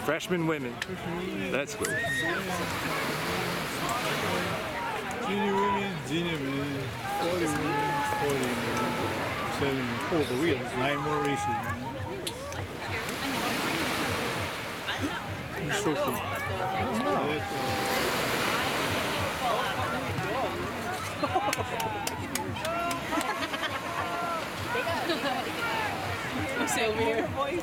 Freshman women. That's cool. Junior women, 40 women, 40 men, 74, but we have 9 more races, man. It's so cool. You say weird voice.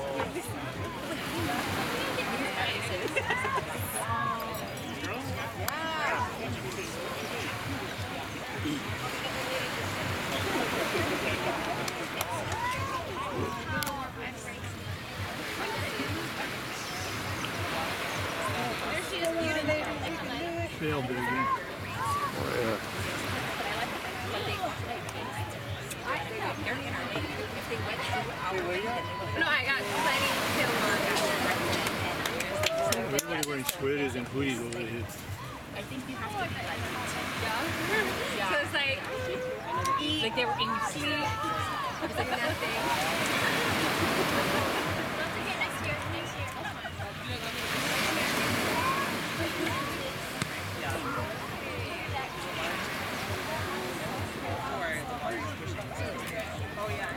Fail, baby. Oh, yeah. No, I got plenty of Everybody wearing sweaters and hoodies over here. I think you have to be like, yeah. So it's like, eat, like they were eating sleep. It's like nothing. Next year. Oh yeah.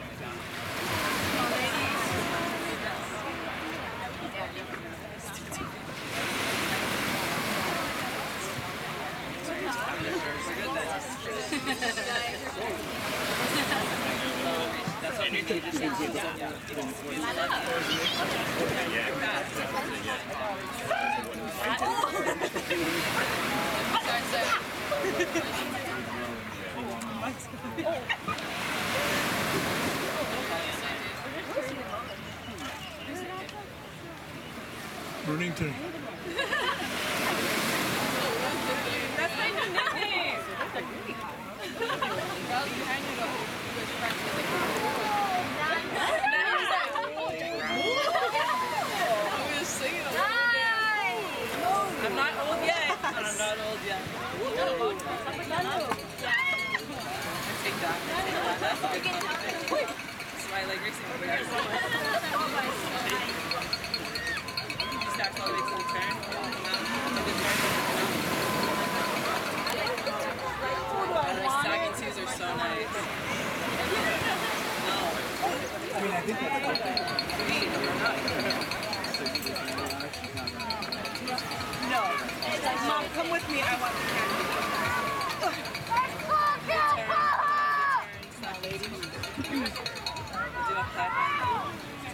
Burnington. That's my new nickname. Girl behind you go. I was singing a little bit. I'm not old yet. I'm not old yet. Take that. That's a good one. That's why I like racing over there. Start all the way to the turn. The stocking twos are so nice. No. I mean, I think No. Mom, come with me. I want the candy. Do a platform.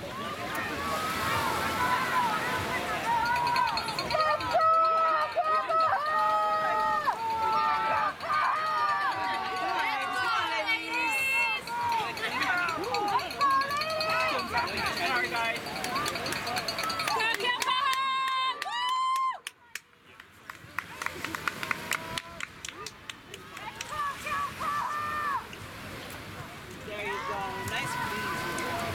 Sorry, guys. There you go. Nice breeze.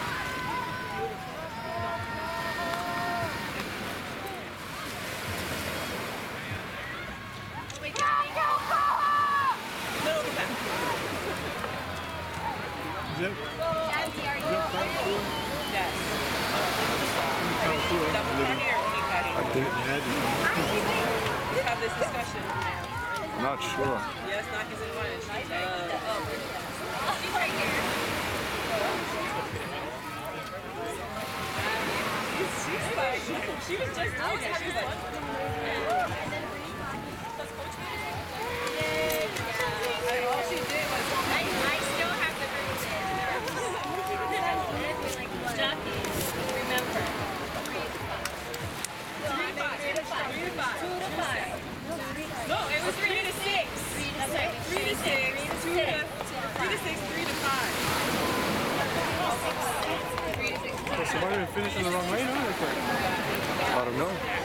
is that part two? Yes. Part two, Double patty or only patty? I think, Let's have this discussion. I'm not sure. Yes, Naki's in one. She's like, she was just doing it. She's like, all she did was, I still have the remember. 3 to 5. 2 to 5. No, it was 3 to 6. 3 to 6. 3 to 6. 3 to 6. 3 to 5. So somebody finished in the wrong lane, huh? I don't know.